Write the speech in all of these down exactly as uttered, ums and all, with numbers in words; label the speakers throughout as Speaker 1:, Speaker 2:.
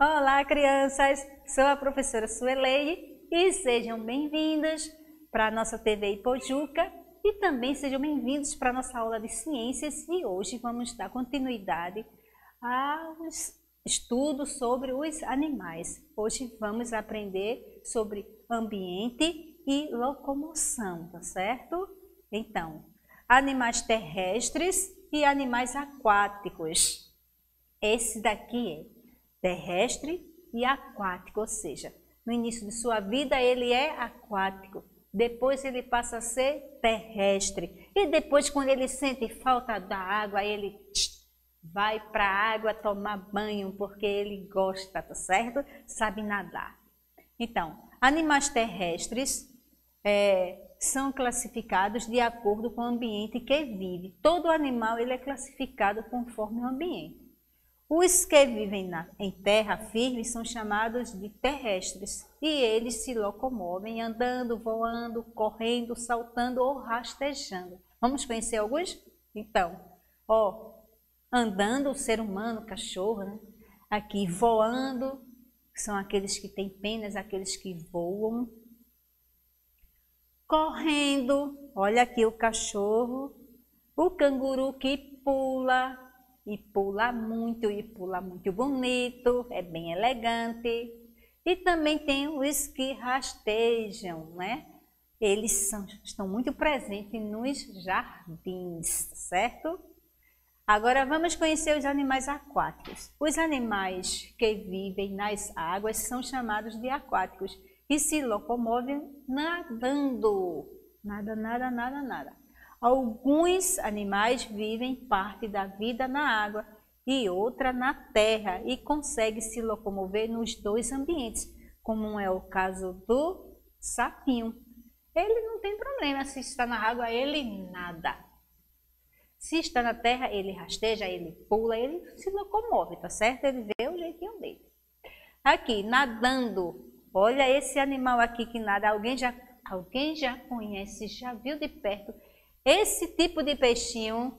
Speaker 1: Olá, crianças! Sou a professora Sueleide e sejam bem-vindos para a nossa T V Ipojuca e também sejam bem-vindos para a nossa aula de ciências e hoje vamos dar continuidade aos estudos sobre os animais. Hoje vamos aprender sobre ambiente e locomoção, tá certo? Então, animais terrestres e animais aquáticos. Esse daqui é terrestre e aquático, ou seja, no início de sua vida ele é aquático, depois ele passa a ser terrestre e depois quando ele sente falta da água, ele tch, vai para a água tomar banho porque ele gosta, tá certo? Sabe nadar. Então, animais terrestres é, são classificados de acordo com o ambiente que vive. Todo animal ele é classificado conforme o ambiente. Os que vivem na, em terra firme são chamados de terrestres e eles se locomovem andando, voando, correndo, saltando ou rastejando. Vamos conhecer alguns? Então, ó, andando o ser humano, cachorro, né? Aqui voando, são aqueles que têm penas, aqueles que voam. Correndo, olha aqui o cachorro, o canguru que pula. E pula muito, e pula muito bonito, é bem elegante. E também tem os que rastejam, né? Eles são, estão muito presentes nos jardins, certo? Agora vamos conhecer os animais aquáticos. Os animais que vivem nas águas são chamados de aquáticos e se locomovem nadando. Nada, nada, nada, nada. Alguns animais vivem parte da vida na água e outra na terra e conseguem se locomover nos dois ambientes, como é o caso do sapinho. Ele não tem problema, se está na água ele nada. Se está na terra ele rasteja, ele pula, ele se locomove, tá certo? Ele vê o jeitinho dele. Aqui, nadando, olha esse animal aqui que nada, alguém já, alguém já conhece, já viu de perto? Esse tipo de peixinho,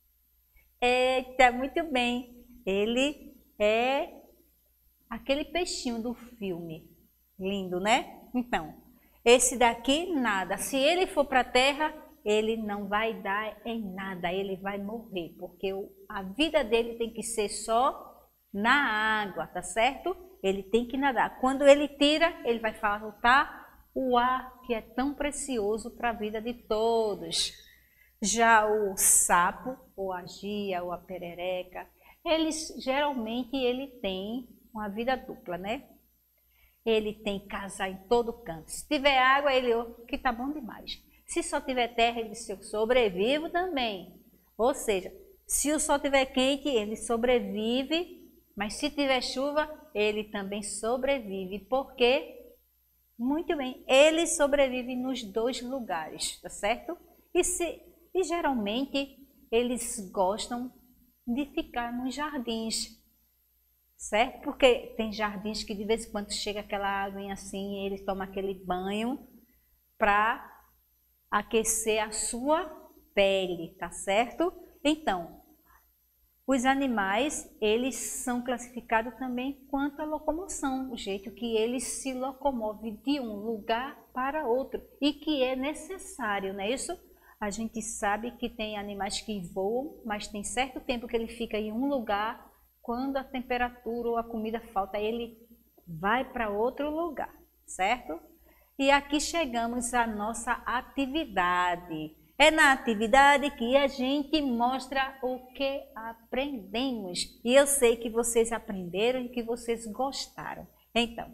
Speaker 1: eita, muito bem, ele é aquele peixinho do filme, lindo, né? Então, esse daqui nada, se ele for para a terra, ele não vai dar em nada, ele vai morrer, porque a vida dele tem que ser só na água, tá certo? Ele tem que nadar, quando ele tira, ele vai faltar o ar que é tão precioso para a vida de todos. Já o sapo, ou a gia, ou a perereca, eles geralmente ele tem uma vida dupla, né? Ele tem casa em todo canto. Se tiver água, ele que tá bom demais. Se só tiver terra, ele diz, eu sobrevivo também. Ou seja, se o sol tiver quente, ele sobrevive, mas se tiver chuva, ele também sobrevive. Por quê? Muito bem, ele sobrevive nos dois lugares, tá certo? E se E geralmente eles gostam de ficar nos jardins, certo? Porque tem jardins que de vez em quando chega aquela aguinha assim e eles tomam aquele banho para aquecer a sua pele, tá certo? Então, os animais, eles são classificados também quanto à locomoção, o jeito que eles se locomovem de um lugar para outro e que é necessário, não é isso? A gente sabe que tem animais que voam, mas tem certo tempo que ele fica em um lugar, quando a temperatura ou a comida falta, ele vai para outro lugar, certo? E aqui chegamos à nossa atividade. É na atividade que a gente mostra o que aprendemos. E eu sei que vocês aprenderam e que vocês gostaram. Então,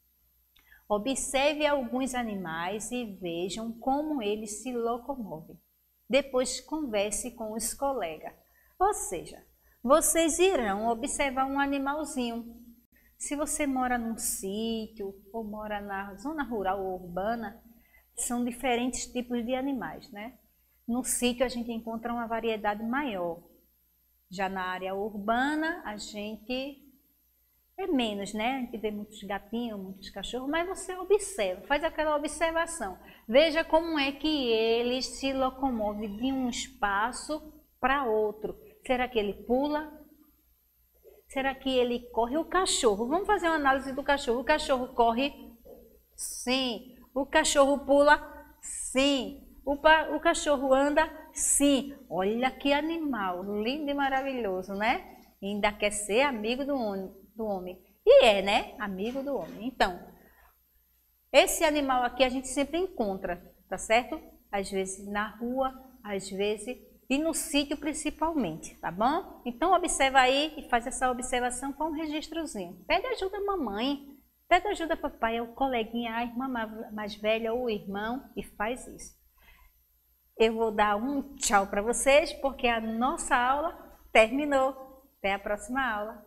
Speaker 1: observe alguns animais e vejam como eles se locomovem. Depois converse com os colegas. Ou seja, vocês irão observar um animalzinho. Se você mora num sítio ou mora na zona rural ou urbana, são diferentes tipos de animais, né? No sítio a gente encontra uma variedade maior. Já na área urbana a gente é menos, né? A gente vê muitos gatinhos, muitos cachorros, mas você observa, faz aquela observação. Veja como é que eles se locomovem de um espaço para outro. Será que ele pula? Será que ele corre? O cachorro, vamos fazer uma análise do cachorro. O cachorro corre? Sim. O cachorro pula? Sim. O, o cachorro anda? Sim. Olha que animal, lindo e maravilhoso, né? E ainda quer ser amigo do homem, do homem. E é, né? Amigo do homem. Então, esse animal aqui a gente sempre encontra, tá certo? Às vezes na rua, às vezes e no sítio principalmente, tá bom? Então observa aí e faz essa observação com um registrozinho. Pede ajuda a mamãe, pede ajuda a papai, ao coleguinha, a irmã mais velha ou o irmão e faz isso. Eu vou dar um tchau para vocês porque a nossa aula terminou. Até a próxima aula.